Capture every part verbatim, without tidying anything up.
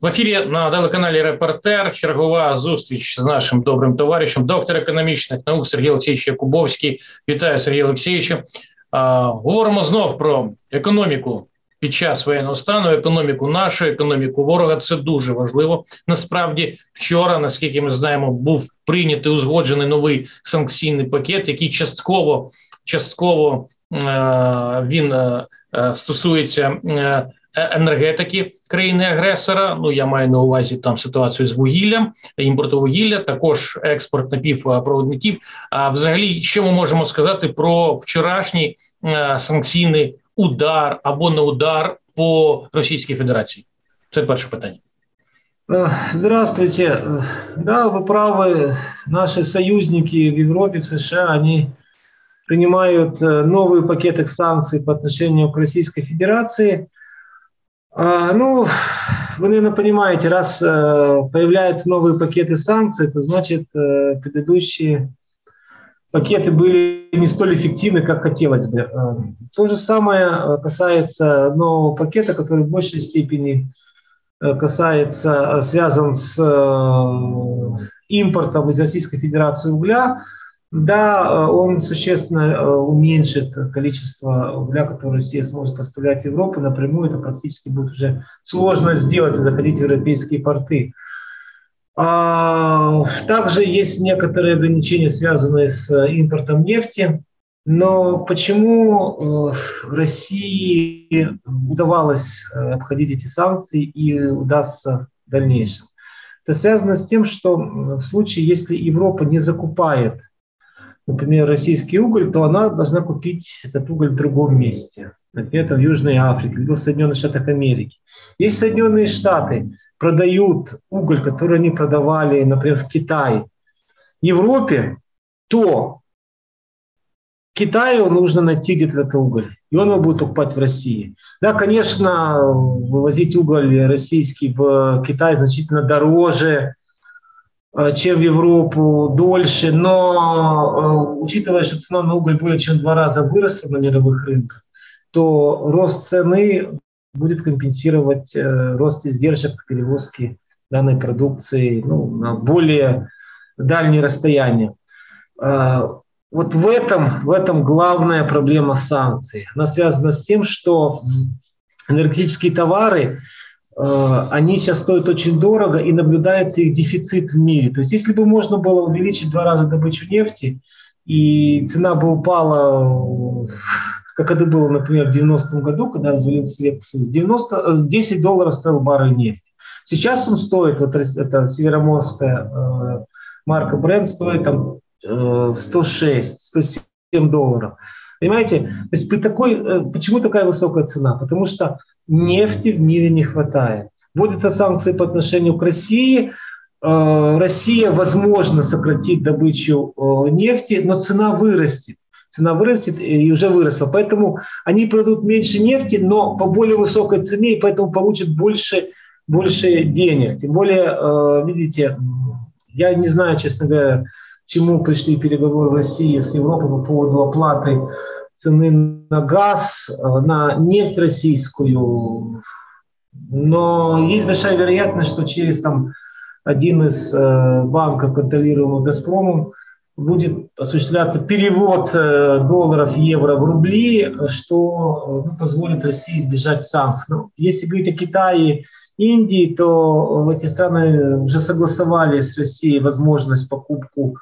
В ефірі на телеканалі «Репортер» чергова зустріч з нашим добрим товаришем, доктор економічних наук Сергій Олексійович Якубовський. Вітаю, Сергій Олексійовичу. А, говоримо знов про економіку під час воєнного стану, економіку нашу, економіку ворога. Це дуже важливо. Насправді, вчора, наскільки ми знаємо, був прийнятий, узгоджений новий санкційний пакет, який частково, частково е, він е, стосується е, енергетики країни-агресора. Ну, я маю на увазі там ситуацію з вугіллям, імпорту вугілля, також експорт напівпроводників. А взагалі, що ми можемо сказати про вчорашній е, санкційний удар або не удар по Російській Федерації? Це перше питання. Здравствуйте. Да, вы правы. Наши союзники в Европе, в США, они принимают новые пакеты санкций по отношению к Российской Федерации. А, ну, вы, наверное, понимаете, раз э, появляются новые пакеты санкций, то значит э, предыдущие пакеты были не столь эффективны, как хотелось бы. Э, то же самое касается нового пакета, который в большей степени э, касается, связан с э, импортом из Российской Федерации угля. Да, он существенно уменьшит количество угля, которое Россия сможет поставлять в Европу. Напрямую это практически будет уже сложно сделать и заходить в европейские порты. А, также есть некоторые ограничения, связанные с импортом нефти. Но почему России удавалось обходить эти санкции и удастся в дальнейшем? Это связано с тем, что в случае, если Европа не закупает, например, российский уголь, то она должна купить этот уголь в другом месте. Например, в Южной Африке, либо в Соединенных Штатах Америки. Если Соединенные Штаты продают уголь, который они продавали, например, в Китае, Европе, то Китаю нужно найти где-то этот уголь, и он его будет покупать в России. Да, конечно, вывозить уголь российский в Китай значительно дороже, чем в Европу, дольше, но учитывая, что цена на уголь более чем в два раза выросла на мировых рынках, то рост цены будет компенсировать рост издержек перевозки данной продукции, ну, на более дальние расстояния. Вот в этом, в этом главная проблема санкций. Она связана с тем, что энергетические товары, они сейчас стоят очень дорого, и наблюдается их дефицит в мире. То есть если бы можно было увеличить в два раза добычу нефти, и цена бы упала, как это было, например, в девяностом году, когда развалился Советский Союз, девяносто, десять долларов стоил баррель нефти. Сейчас он стоит, вот это североморская э, марка Brent, стоит там э, сто шесть - сто семь долларов. Понимаете? То есть при такой, э, почему такая высокая цена? Потому что нефти в мире не хватает. Вводятся санкции по отношению к России. Россия, возможно, сократит добычу нефти, но цена вырастет. Цена вырастет и уже выросла. Поэтому они продадут меньше нефти, но по более высокой цене, и поэтому получат больше, больше денег. Тем более, видите, я не знаю, честно говоря, к чему пришли переговоры в России с Европой по поводу оплаты цены на газ, на нефть российскую, но есть большая вероятность, что через там, один из э, банков, контролируемых «Газпромом», будет осуществляться перевод э, долларов, евро в рубли, что ну, позволит России избежать санкций. Но если говорить о Китае, Индии, то эти страны уже согласовали с Россией возможность покупку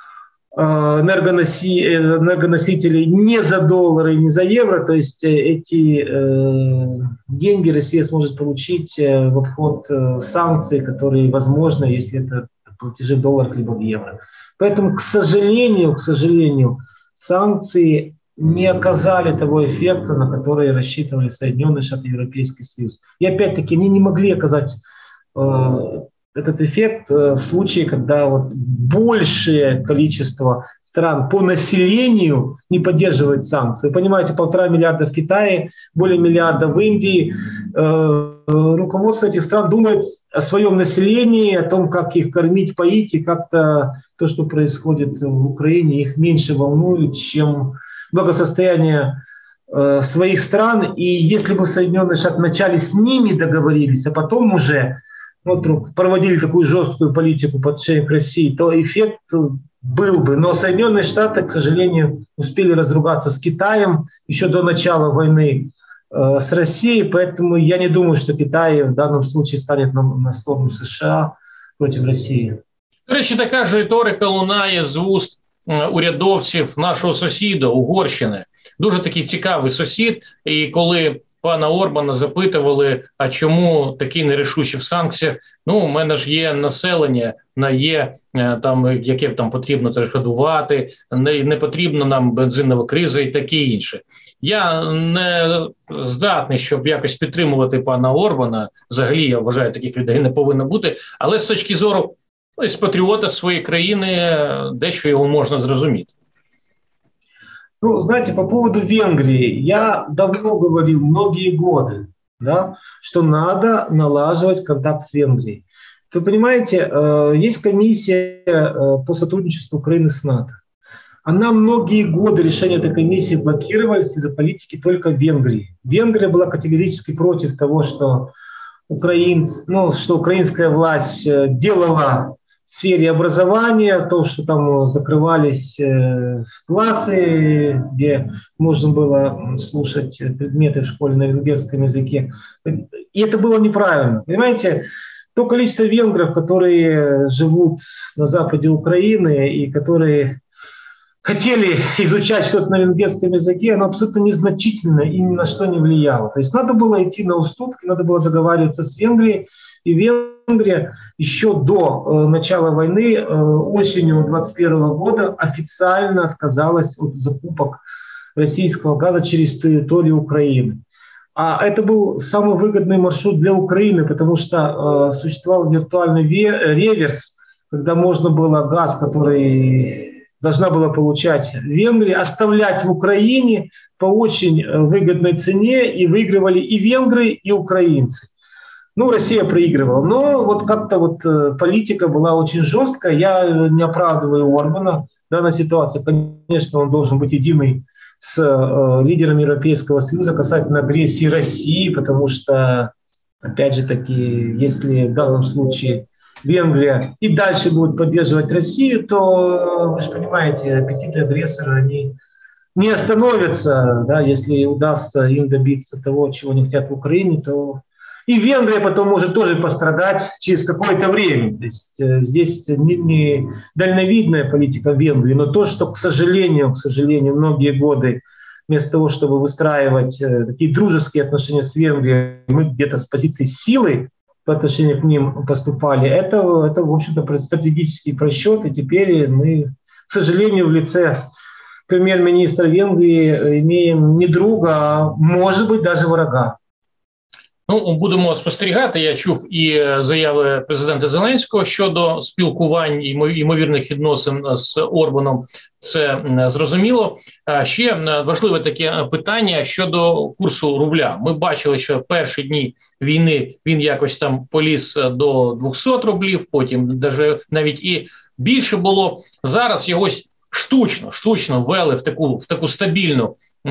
энергоносителей не за доллары, не за евро, то есть эти э, деньги Россия сможет получить в обход э, санкций, которые возможны, если это платежи в долларах либо в евро. Поэтому, к сожалению, к сожалению, санкции не оказали того эффекта, на который рассчитывали Соединенные Штаты и Европейский Союз. И опять-таки они не могли оказать э, этот эффект в случае, когда вот большее количество стран по населению не поддерживает санкции. Вы понимаете, полтора миллиарда в Китае, более миллиарда в Индии. Руководство этих стран думает о своем населении, о том, как их кормить, поить, и как-то то, что происходит в Украине, их меньше волнует, чем благосостояние своих стран. И если бы Соединенные Штаты вначале с ними договорились, а потом уже вот, проводили такую жесткую политику по отношению к России, то эффект был бы. Но Соединенные Штаты, к сожалению, успели разругаться с Китаем еще до начала войны э, с Россией, поэтому я не думаю, что Китай в данном случае станет на, на сторону США против Росії. До речі, така ж риторика лунає з уст урядовців нашого сусіда, Угорщини. Дуже такий цікавий сусід. І коли пана Орбана запитували, а чому такі нерішучі в санкціях, ну, у мене ж є населення, є там, яке там потрібно теж годувати, не, не потрібна нам бензинова криза і таке інше. Я не здатний, щоб якось підтримувати пана Орбана, взагалі, я вважаю, таких людей не повинно бути, але з точки зору ось патріота своєї країни дещо його можна зрозуміти. Ну, знаете, по поводу Венгрии, я давно говорил, многие годы, да, что надо налаживать контакт с Венгрией. Вы понимаете, есть комиссия по сотрудничеству Украины с НАТО. Она многие годы, решения этой комиссии блокировались из-за политики только Венгрии. Венгрия была категорически против того, что, украинцы, ну, что украинская власть делала в сфере образования, то, что там закрывались э, классы, где можно было слушать предметы в школе на венгерском языке. И это было неправильно. Понимаете, то количество венгров, которые живут на западе Украины и которые хотели изучать что-то на венгерском языке, оно абсолютно незначительно и ни на что не влияло. То есть надо было идти на уступки, надо было договариваться с Венгрией, и Венгрия еще до э, начала войны, э, осенью двадцать первого года, официально отказалась от закупок российского газа через территорию Украины. А это был самый выгодный маршрут для Украины, потому что э, существовал виртуальный реверс, когда можно было газ, который должна была получать Венгрия, оставлять в Украине по очень выгодной цене, и выигрывали и венгры, и украинцы. Ну, Россия проигрывала. Но вот как-то вот э, политика была очень жесткая. Я не оправдываю Орбана. В данной ситуации, конечно, он должен быть единый с э, лидерами Европейского Союза касательно агрессии России, потому что, опять же таки, если в данном случае Венгрия и дальше будет поддерживать Россию, то, вы же понимаете, аппетиты агрессора, они не остановятся. Да, если удастся им добиться того, чего они хотят в Украине, то и Венгрия потом может тоже пострадать через какое-то время. То есть э, здесь не, не дальновидная политика Венгрии, но то, что, к сожалению, к сожалению, многие годы вместо того, чтобы выстраивать э, такие дружеские отношения с Венгрией, мы где-то с позиции силы по отношению к ним поступали, это, это в общем-то, стратегический просчет, и теперь мы, к сожалению, в лице премьер-министра Венгрии имеем не друга, а, может быть, даже врага. Ну, будемо спостерігати. Я чув і заяви президента Зеленського щодо спілкувань і ймовірних відносин з Орбаном. Це зрозуміло. Ще важливе таке питання щодо курсу рубля. Ми бачили, що перші дні війни він якось там поліз до двохсот рублів, потім навіть і більше було. Зараз його штучно, штучно ввели в таку, в таку стабільну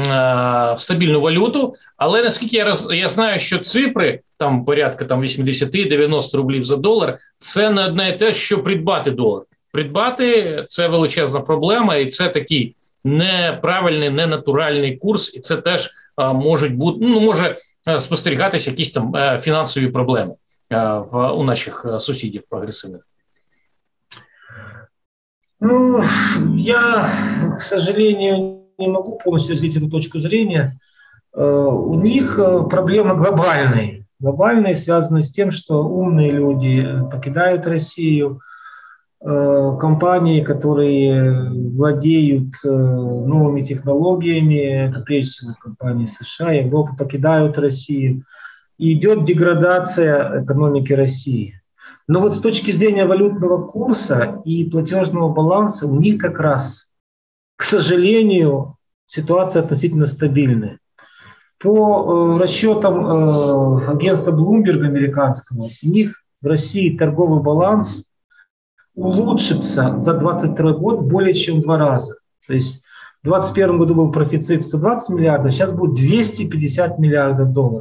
в стабільну валюту, але наскільки я роз, я знаю, що цифри там порядка там вісімдесят-дев'яносто рублів за долар, це не одне і те, що придбати долар. Придбати – це величезна проблема, і це такий неправильний, ненатуральний курс, і це теж а, можуть бути, ну, може а, спостерігатися якісь там а, фінансові проблеми а, в, у наших а, сусідів агресивних. Ну, я, к сожалению, не могу полностью развить эту точку зрения. У них проблемы глобальные. Глобальные, связанные с тем, что умные люди покидают Россию, компании, которые владеют новыми технологиями, это прежде всего компании США, Европа, покидают Россию. И идет деградация экономики России. Но вот с точки зрения валютного курса и платежного баланса у них как раз, к сожалению, ситуация относительно стабильная. По э, расчетам э, агентства Bloomberg американского, у них в России торговый баланс улучшится за двадцать второй год более чем в два раза. То есть в двадцать первом году был профицит сто двадцать миллиардов, сейчас будет двести пятьдесят миллиардов долларов.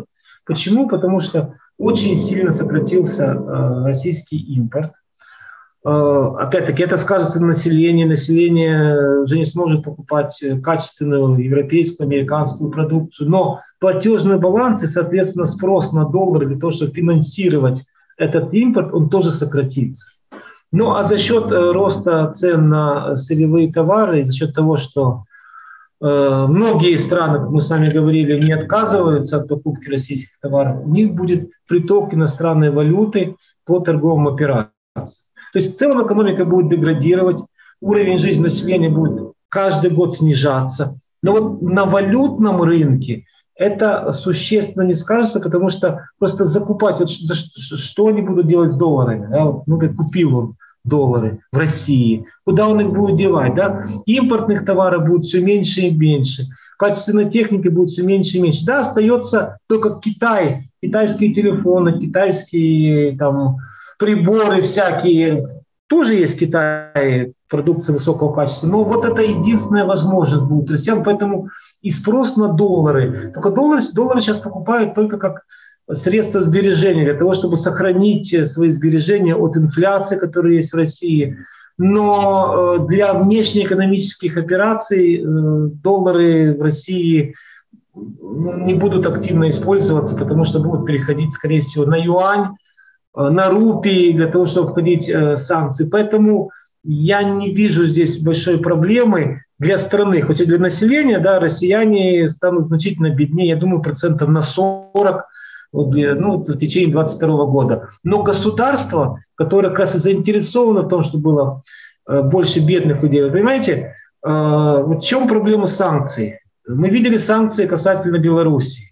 Почему? Потому что очень сильно сократился э, российский импорт. Э, опять-таки, это скажется на населении. Население уже не сможет покупать качественную европейскую, американскую продукцию. Но платежный баланс и, соответственно, спрос на доллар для того, чтобы финансировать этот импорт, он тоже сократится. Ну а за счет э, роста цен на сырьевые товары, за счет того, что э, многие страны, как мы с вами говорили, не отказываются от покупки российских товаров, у них будет приток иностранной валюты по торговым операциям. То есть в целом экономика будет деградировать, уровень жизни населения будет каждый год снижаться. Но вот на валютном рынке это существенно не скажется, потому что просто закупать, вот что они будут делать с долларами? Да? Вот, ну, как купил он доллары в России, куда он их будет девать? Да? Импортных товаров будет все меньше и меньше, качественной техники будет все меньше и меньше. Да, остается только Китай, китайские телефоны, китайские там, приборы всякие. Тоже есть в Китае продукция высокого качества, но вот это единственная возможность будет россиян, поэтому и спрос на доллары. Только доллары, доллары сейчас покупают только как средство сбережения, для того, чтобы сохранить свои сбережения от инфляции, которая есть в России. Но для внешнеэкономических операций доллары в России не будут активно использоваться, потому что будут переходить, скорее всего, на юань, на рупии для того, чтобы входить в санкции. Поэтому я не вижу здесь большой проблемы для страны, хоть и для населения, да, россияне станут значительно беднее, я думаю, процентов на сорок, ну, в течение двадцать второго года. Но государство, которое как раз и заинтересовано в том, чтобы было больше бедных людей, вы понимаете, в чем проблема санкций? Мы видели санкции касательно Беларуси.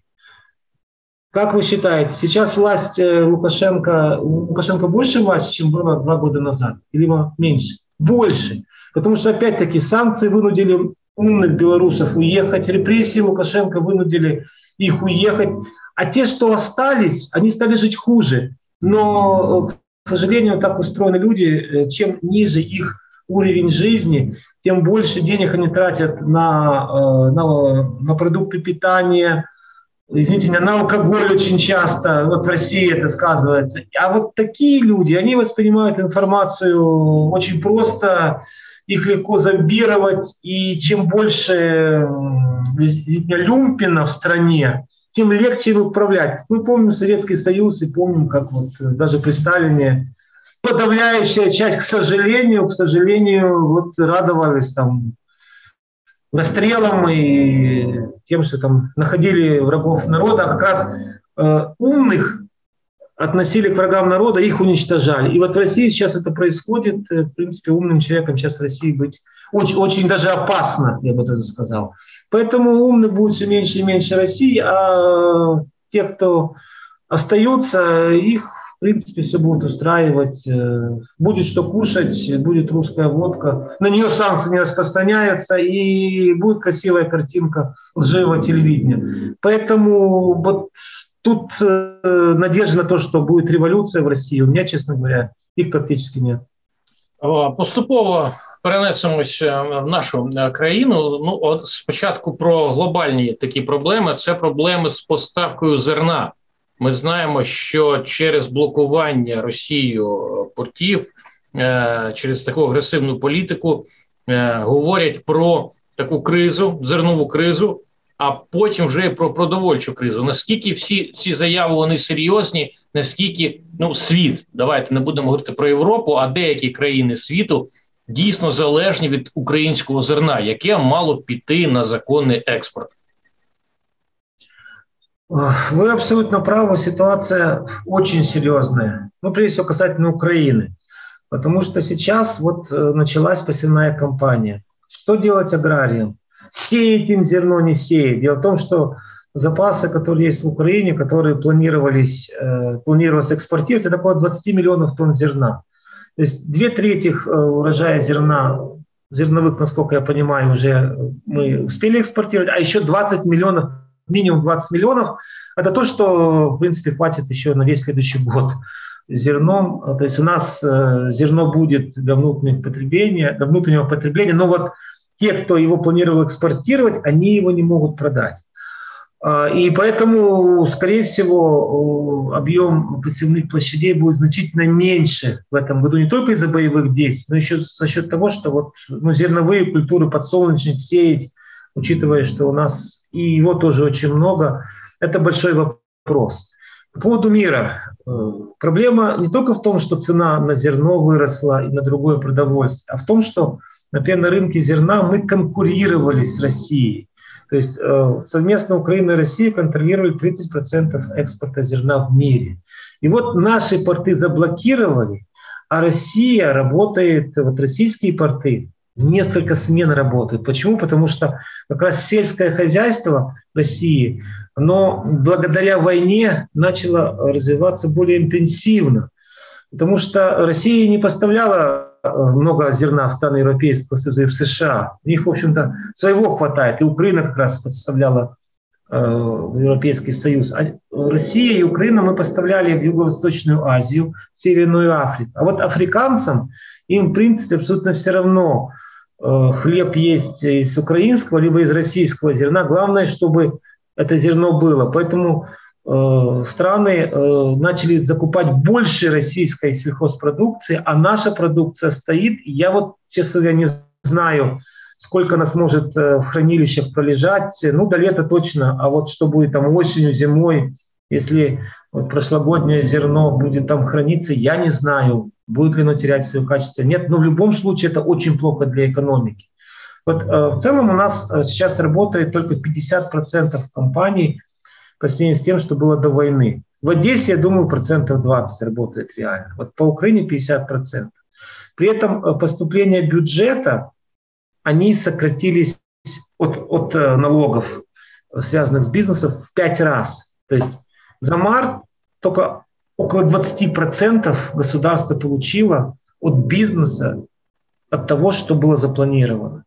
Как вы считаете, сейчас власть Лукашенко, Лукашенко больше власти, чем было два года назад? Или меньше? Больше. Потому что, опять-таки, санкции вынудили умных белорусов уехать, репрессии Лукашенко вынудили их уехать. А те, что остались, они стали жить хуже. Но, к сожалению, так устроены люди, чем ниже их уровень жизни, тем больше денег они тратят на, на, на продукты питания, извините меня, на алкоголь очень часто, вот в России это сказывается. А вот такие люди, они воспринимают информацию очень просто, их легко зомбировать, и чем больше люмпина в стране, тем легче им управлять. Мы помним Советский Союз и помним, как вот даже при Сталине подавляющая часть, к сожалению, к сожалению, вот радовались там расстрелом и тем, что там находили врагов народа, а как раз э, умных относили к врагам народа, их уничтожали. И вот в России сейчас это происходит. В принципе, умным человеком сейчас в России быть очень, очень даже опасно, я бы даже сказал. Поэтому умных будет все меньше и меньше России, а те, кто остаются, их в принципе все будут устраивать. Будет что кушать, будет русская водка. На нее санкции не распространяются, и будет красивая картинка лживого телевидения. Поэтому вот тут э, надежда на то, что будет революция в России, у меня, честно говоря, их практически нет. Поступово перенесемося в нашу країну. Ну, от спочатку про глобальні такі проблеми. Це проблеми з поставкою зерна. Ми знаємо, що через блокування Росією портів, через таку агресивну політику говорять про таку кризу, зернову кризу, а потім вже і про продовольчу кризу. Наскільки всі ці заяви, вони серйозні, наскільки, ну, світ, давайте не будемо говорити про Європу, а деякі країни світу дійсно залежні від українського зерна, яке мало піти на законний експорт. Вы абсолютно правы, ситуация очень серьезная. Ну, прежде всего, касательно Украины. Потому что сейчас вот началась посевная кампания. Что делать аграриям? Сеять им зерно, не сеять. Дело в том, что запасы, которые есть в Украине, которые планировались, э, планировалось экспортировать, это около двадцать миллионов тонн зерна. То есть две трети урожая зерна, зерновых, насколько я понимаю, уже мы успели экспортировать, а еще двадцать миллионов, минимум двадцать миллионов, это то, что, в принципе, хватит еще на весь следующий год зерном. То есть у нас э, зерно будет для внутреннего потребления, для внутреннего потребления, но вот те, кто его планировал экспортировать, они его не могут продать. И поэтому, скорее всего, объем посевных площадей будет значительно меньше в этом году, не только из-за боевых действий, но еще за счет того, что вот, ну, зерновые культуры, подсолнечник сеять, учитывая, что у нас и его тоже очень много, это большой вопрос. По поводу мира. Проблема не только в том, что цена на зерно выросла и на другое продовольствие, а в том, что, например, на рынке зерна мы конкурировали с Россией. То есть э, совместно Украина и Россия контролировали тридцать процентов экспорта зерна в мире. И вот наши порты заблокировали, а Россия работает, вот российские порты, несколько смен работают. Почему? Потому что как раз сельское хозяйство России, оно благодаря войне начало развиваться более интенсивно. Потому что Россия не поставляла много зерна в страны Европейского Союза и в США. У них, в общем-то, своего хватает. И Украина как раз поставляла э, в Европейский Союз. А Россия и Украина мы поставляли в Юго-Восточную Азию, в Северную Африку. А вот африканцам, им, в принципе, абсолютно все равно, э, хлеб есть из украинского, либо из российского зерна. Главное, чтобы это зерно было. Поэтому страны начали закупать больше российской сельхозпродукции, а наша продукция стоит. Я вот, честно говоря, не знаю, сколько нас может в хранилищах пролежать. Ну, до лета точно. А вот что будет там осенью, зимой, если вот прошлогоднее зерно будет там храниться, я не знаю, будет ли оно терять свое качество. Нет, но в любом случае это очень плохо для экономики. Вот в целом у нас сейчас работает только пятьдесят процентов компаний, по сравнению с тем, что было до войны. В Одессе, я думаю, процентов двадцать работает реально. Вот по Украине пятьдесят процентов. При этом поступления бюджета, они сократились от, от налогов, связанных с бизнесом, в пять раз. То есть за март только около двадцать процентов государство получило от бизнеса, от того, что было запланировано.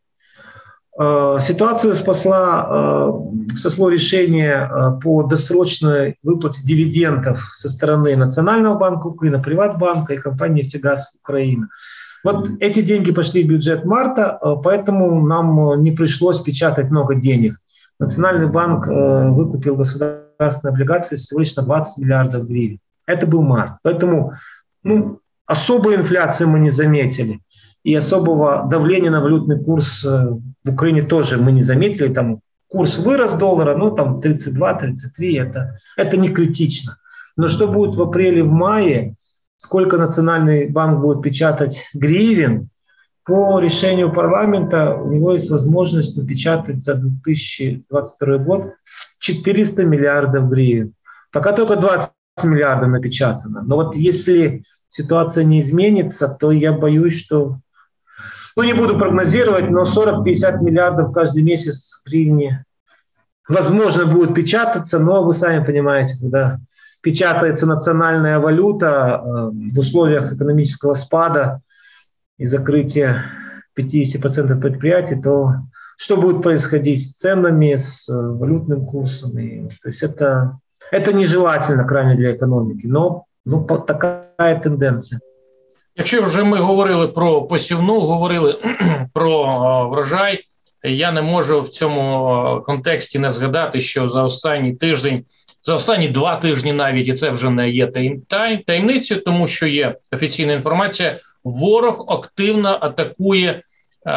Ситуацию спасла, спасло решение по досрочной выплате дивидендов со стороны Национального банка Украины, Приватбанка и компании «Нефтегаз Украина». Вот эти деньги пошли в бюджет марта, поэтому нам не пришлось печатать много денег. Национальный банк выкупил государственные облигации всего лишь на двадцать миллиардов гривен. Это был март. Поэтому ну, особой инфляции мы не заметили. И особого давления на валютный курс в Украине тоже мы не заметили. Там курс вырос доллара, ну там тридцать два — тридцать три, это, это не критично. Но что будет в апреле, в мае, сколько Национальный банк будет печатать гривен, по решению парламента у него есть возможность напечатать за две тысячи двадцать второй год четыреста миллиардов гривен. Пока только двадцать миллиардов напечатано. Но вот если ситуация не изменится, то я боюсь, что... Ну, не буду прогнозировать, но сорок — пятьдесят миллиардов каждый месяц в гривне возможно будет печататься, но вы сами понимаете, когда печатается национальная валюта э, в условиях экономического спада и закрытия пятьдесят процентов предприятий, то что будет происходить с ценами, с э, валютным курсом? И, то есть это, это нежелательно крайне для экономики, но ну, такая тенденція. Якщо вже ми говорили про посівну, говорили про врожай, я не можу в цьому контексті не згадати, що за останній тиждень, за останні два тижні навіть, і це вже не є таємницею, тому що є офіційна інформація, ворог активно атакує е,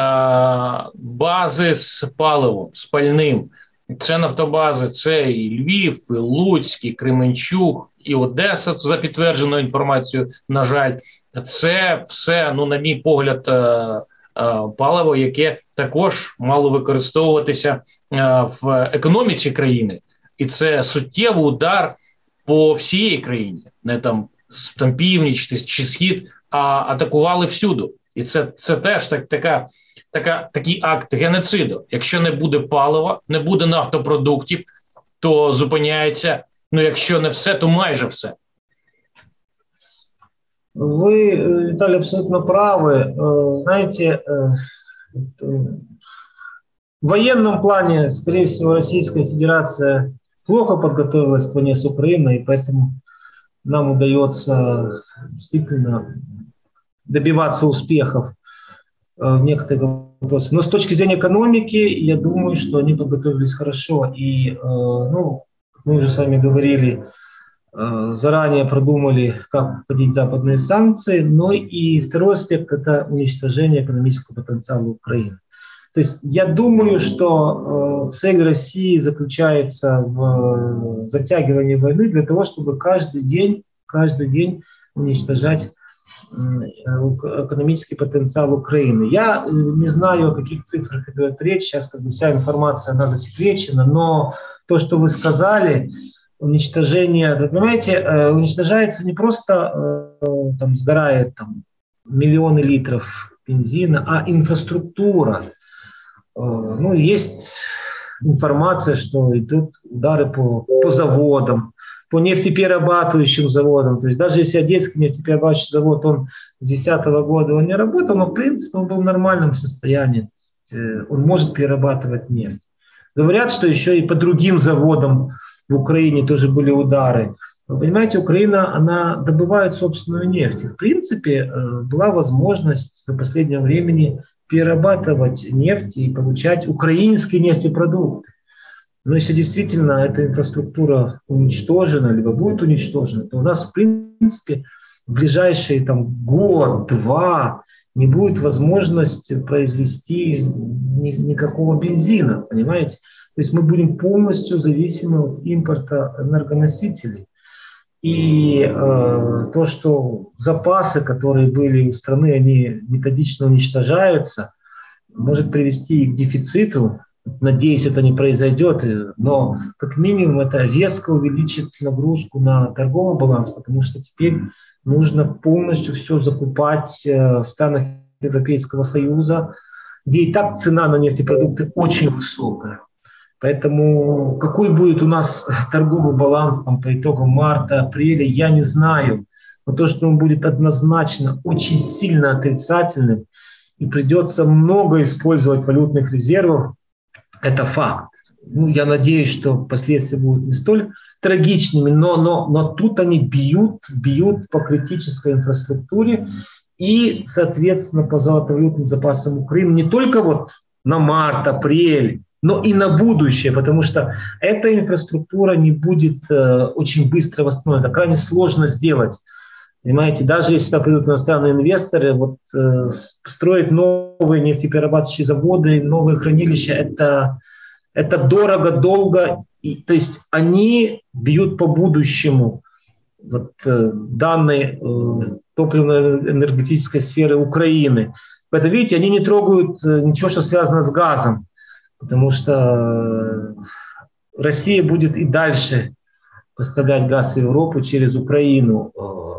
бази з паливом, з пальним. Це нафтобази, це і Львів, і Луцьк, і Кременчук, і Одеса, за підтвердженою інформацією, на жаль. Це все, ну, на мій погляд, паливо, яке також мало використовуватися в економіці країни. І це суттєвий удар по всій країні. Не там, там північ чи схід, а атакували всюди. І це, це теж так, така, така, такий акт геноциду. Якщо не буде палива, не буде нафтопродуктів, то зупиняється, ну якщо не все, то майже все. Вы, Виталий, абсолютно правы. Знаете, в военном плане, скорее всего, Российская Федерация плохо подготовилась к войне с Украиной, и поэтому нам удается действительно добиваться успехов. в некоторых вопросах. Но с точки зрения экономики, я думаю, что они подготовились хорошо. И, ну, мы уже с вами говорили, заранее продумали, как вводить западные санкции. Но и второй аспект – это уничтожение экономического потенциала Украины. То есть я думаю, что цель России заключается в затягивании войны для того, чтобы каждый день, каждый день уничтожать экономический потенциал Украины. Я не знаю, о каких цифрах идет речь, сейчас как бы вся информация, она засекречена, но то, что вы сказали, уничтожение, вы понимаете, уничтожается не просто, там, сгорает там, миллионы литров бензина, а инфраструктура. Ну, есть информация, что идут удары по, по заводам, по нефтеперерабатывающим заводам. То есть даже если Одесский нефтеперерабатывающий завод, он с две тысячи десятого года он не работал, но в принципе он был в нормальном состоянии. Он может перерабатывать нефть. Говорят, что еще и по другим заводам в Украине тоже были удары. Вы понимаете, Украина, она добывает собственную нефть. И в принципе была возможность до последнего времени перерабатывать нефть и получать украинские нефтепродукты. Но если действительно эта инфраструктура уничтожена, либо будет уничтожена, то у нас, в принципе, в ближайшие там, год-два не будет возможности произвести ни, никакого бензина, понимаете? То есть мы будем полностью зависимы от импорта энергоносителей. И э, то, что запасы, которые были у страны, они методично уничтожаются, может привести к дефициту. Надеюсь, это не произойдет, но как минимум это резко увеличит нагрузку на торговый баланс, потому что теперь нужно полностью все закупать в странах Европейского Союза, где и так цена на нефтепродукты очень высокая. Поэтому какой будет у нас торговый баланс там, по итогам марта, апреля, я не знаю. Но то, что он будет однозначно очень сильно отрицательным и придется много использовать валютных резервов, это факт. Ну, я надеюсь, что последствия будут не столь трагичными, но, но, но тут они бьют, бьют по критической инфраструктуре и, соответственно, по золотовалютным запасам Украины не только вот на март, апрель, но и на будущее, потому что эта инфраструктура не будет э, очень быстро восстановлена. Это крайне сложно сделать. Понимаете, даже если туда придут иностранные инвесторы, вот, э, строить новые нефтеперерабатывающие заводы, новые хранилища, это, это дорого, долго. И, то есть они бьют по будущему вот, э, данной э, топливно-энергетической сферы Украины. Поэтому, видите, они не трогают э, ничего, что связано с газом, потому что Россия будет и дальше поставлять газ в Европу через Украину.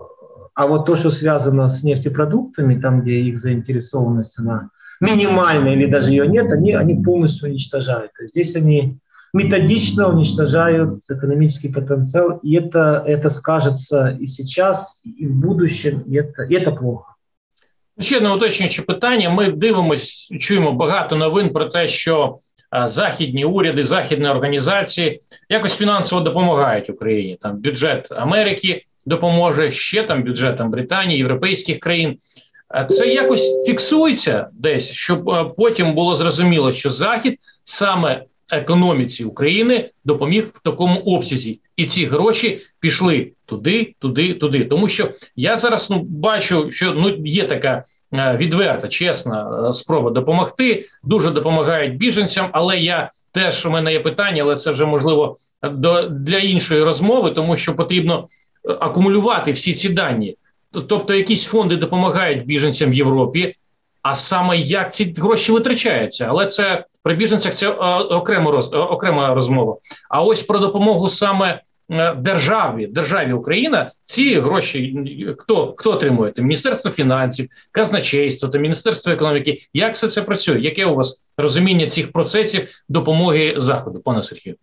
А вот то, что связано с нефтепродуктами, там, где их заинтересованность она минимальная или даже ее нет, они, они полностью уничтожают. То есть здесь они методично уничтожают экономический потенциал, и это, это скажется и сейчас, і в будущем, і це, і це плохо. Ще одне уточнююче питання. Ми дивимося, чуємо багато новин про те, що а, західні уряди, західні організації якось фінансово допомагають Україні. Там бюджет Америки допоможе, ще там бюджетам Британії, європейських країн. Це якось фіксується десь, щоб потім було зрозуміло, що Захід саме економіці України допоміг в такому обсязі. І ці гроші пішли туди, туди, туди. Тому що я зараз ну, бачу, що ну, є така е, відверта, чесна е, спроба допомогти. Дуже допомагають біженцям, але я теж, у мене є питання, але це вже можливо до, для іншої розмови, тому що потрібно акумулювати всі ці дані. Тобто якісь фонди допомагають біженцям в Європі, а саме як ці гроші витрачаються. Але це про біженцях це окрема, роз, окрема розмова. А ось про допомогу саме державі, державі Україна, ці гроші хто, хто отримує? Міністерство фінансів, казначейство, то Міністерство економіки. Як все це працює? Яке у вас розуміння цих процесів допомоги Заходу, пане Сергію?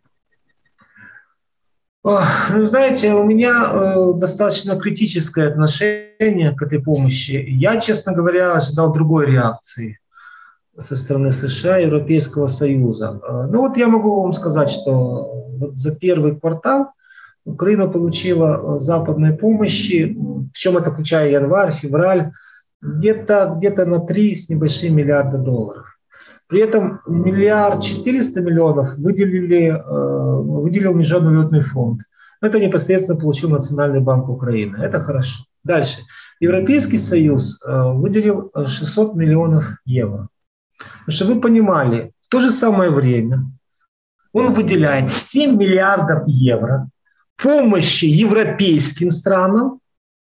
Ну, знаете, у меня э, достаточно критическое отношение к этой помощи. Я, честно говоря, ожидал другой реакции со стороны США и Европейского Союза. Ну вот я могу вам сказать, что вот за первый квартал Украина получила западной помощи, причем это включая январь, февраль, где-то где-то на три с небольшим миллиарда долларов. При этом миллиард четыреста миллионов выделили, выделил Международный валютный фонд. Это непосредственно получил Национальный банк Украины. Это хорошо. Дальше. Европейский Союз выделил шестьсот миллионов евро. Чтобы вы понимали, в то же самое время он выделяет семь миллиардов евро помощи европейским странам,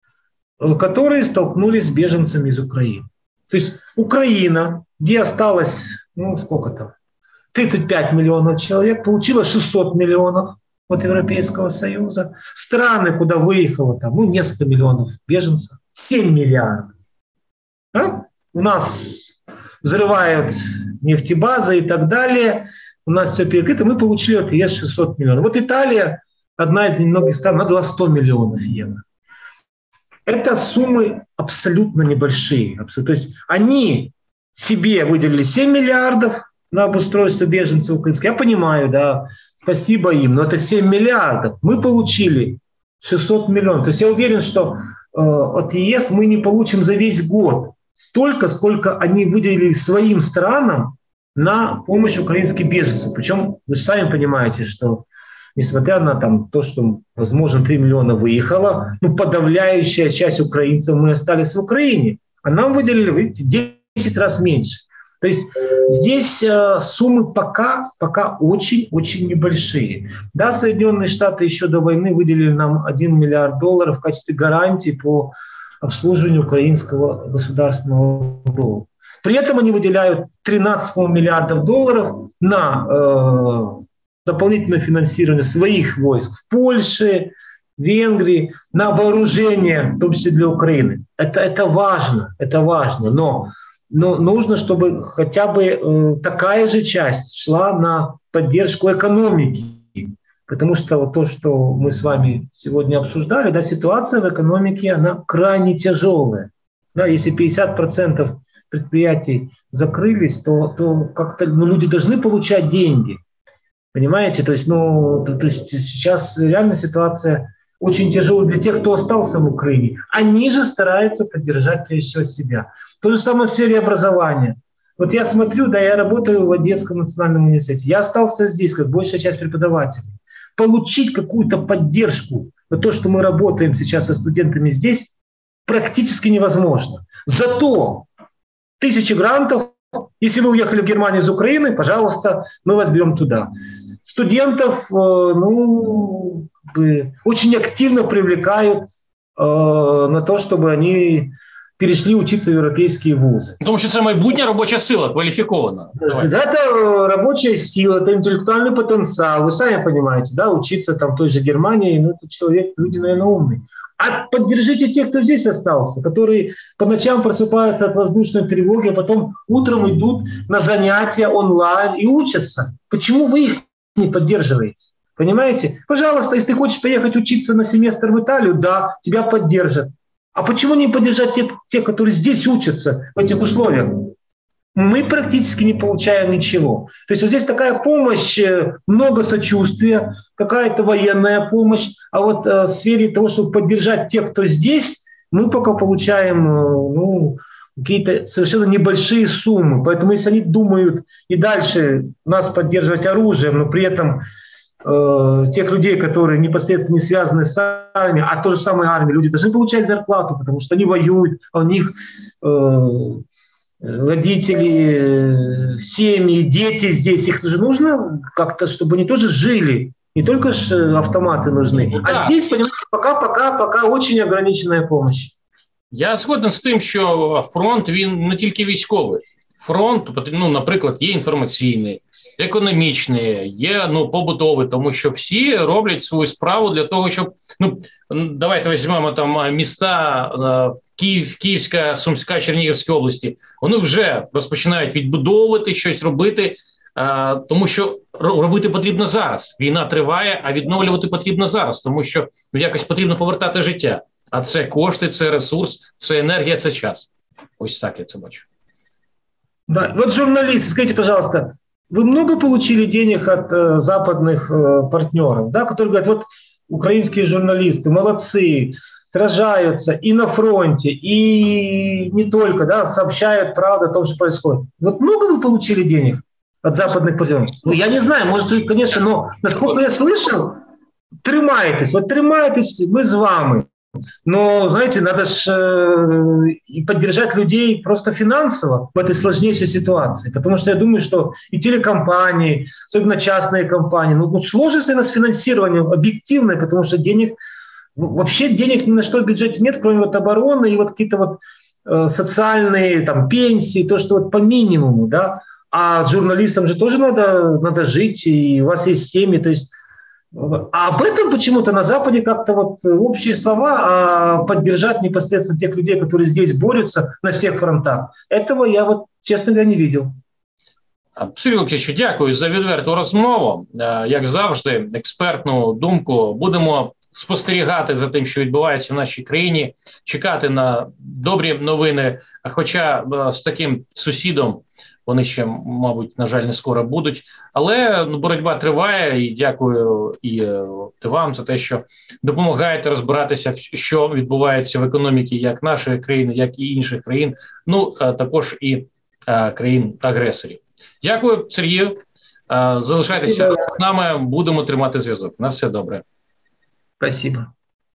которые столкнулись с беженцами из Украины. То есть Украина, где осталось, ну сколько там, тридцать пять миллионов человек, получила шестьсот миллионов от Европейского Союза. Страны, куда выехало там, ну, несколько миллионов беженцев, семь миллиардов. А? У нас взрывают нефтебазы и так далее. У нас все перекрыто. Мы получили от ЕС шестьсот миллионов. Вот Италия, одна из немногих стран, она дала сто миллионов евро. Это суммы абсолютно небольшие. То есть они себе выделили семь миллиардов на обустройство беженцев украинских. Я понимаю, да, спасибо им, но это семь миллиардов. Мы получили шестьсот миллионов. То есть я уверен, что э, от ЕС мы не получим за весь год столько, сколько они выделили своим странам на помощь украинским беженцам. Причем вы же сами понимаете, что несмотря на там, то, что, возможно, три миллиона выехало, ну, подавляющая часть украинцев мы остались в Украине, а нам выделили, видите, десять раз меньше. То есть здесь э, суммы пока, пока очень-очень небольшие. Да, Соединенные Штаты еще до войны выделили нам один миллиард долларов в качестве гарантии по обслуживанию украинского государственного долга. При этом они выделяют тринадцать миллиардов долларов на э, дополнительное финансирование своих войск в Польше, Венгрии, на вооружение, в том числе для Украины. Это, это важно, это важно, но, но нужно, чтобы хотя бы э, такая же часть шла на поддержку экономики. Потому что вот то, что мы с вами сегодня обсуждали, да, ситуация в экономике, она крайне тяжелая. Да, если пятьдесят процентов предприятий закрылись, то, то как-то ну, люди должны получать деньги. Понимаете? То есть, ну, то, то есть сейчас реально ситуация очень тяжелая для тех, кто остался в Украине. Они же стараются поддержать прежде всего себя. То же самое в сфере образования. Вот я смотрю, да, я работаю в Одесском национальном университете. Я остался здесь, как большая часть преподавателей. Получить какую-то поддержку за то, что мы работаем сейчас со студентами здесь, практически невозможно. Зато тысячи грантов, если вы уехали в Германию из Украины, пожалуйста, мы вас берем туда. Студентов ну, очень активно привлекают на то, чтобы они перешли учиться в европейские вузы. Тому що це майбутня робоча сила, квалификована. Это рабочая сила, это интеллектуальный потенциал. Вы сами понимаете, да, учиться там в той же Германии, ну, это человек, люди, наверное, умные. А поддержите тех, кто здесь остался, которые по ночам просыпаются от воздушной тревоги, а потом утром идут на занятия онлайн и учатся. Почему вы их не поддерживаете? Понимаете? Пожалуйста, если ты хочешь поехать учиться на семестр в Италию, да, тебя поддержат. А почему не поддержать тех, тех, которые здесь учатся в этих условиях? Мы практически не получаем ничего. То есть вот здесь такая помощь, много сочувствия, какая-то военная помощь, а вот э, в сфере того, чтобы поддержать тех, кто здесь, мы пока получаем э, ну, какие-то совершенно небольшие суммы. Поэтому если они думают и дальше нас поддерживать оружием, но при этом э, тех людей, которые непосредственно не связаны с армией, а то же самое армия, люди должны получать зарплату, потому что они воюют, а у них... Э, родители, семьи, дети здесь, их же нужно как-то, чтобы они тоже жили. Не только ж автоматы нужны. Ну, а да. Здесь, понимаете, пока-пока пока очень ограниченная помощь. Я згоден з тим, що фронт, він не тільки військовий. Фронт, ну, наприклад, є інформаційний, економічний, є ну, побутовий, тому що всі роблять свою справу для того, щоб, ну, давайте візьмемо там міста Київ, Київська, Сумська, Чернігівська області, вони вже розпочинають відбудовувати, щось робити, а, тому що робити потрібно зараз. Війна триває, а відновлювати потрібно зараз, тому що ну, якось потрібно повертати життя. А це кошти, це ресурс, це енергія, це час. Ось так я це бачу. Да. Вот журналисты, скажите, пожалуйста, вы много получили денег от э, западных э, партнеров, да, которые говорят, вот украинские журналисты, молодцы, сражаются и на фронте, и не только, да, сообщают правду о том, что происходит. Вот много вы получили денег от западных партнеров? Ну, я не знаю, может, конечно, но насколько я слышал, тримаетесь, вот тримаетесь, мы с вами. Но, знаете, надо же э, и поддержать людей просто финансово в этой сложнейшей ситуации. Потому что я думаю, что и телекомпании, особенно частные компании, ну, ну сложность у нас с финансированием объективной, потому что денег, вообще денег ни на что в бюджете нет, кроме вот обороны и вот какие-то вот э, социальные там пенсии, то, что вот по минимуму, да. А журналистам же тоже надо, надо жить, и у вас есть семьи, то есть. А об этом почему-то на Западе как-то вот общие слова, а поддержать непосредственно тех людей, которые здесь борются на всех фронтах, этого я вот, чесно говоря, не видел. Сергію Олексійовичу, дякую за відверту розмову. Як завжди, експертну думку. Будемо спостерігати за тим, що відбувається в нашій країні, чекати на добрі новини, хоча з таким сусідом вони ще, мабуть, на жаль, не скоро будуть. Але ну, боротьба триває, і дякую і е, вам за те, що допомагаєте розбиратися, що відбувається в економіці як нашої країни, як і інших країн, ну, е, також і е, країн-агресорів. Дякую, Сергію. Е, залишайтеся з нами, будемо тримати зв'язок. На все добре. Спасибо.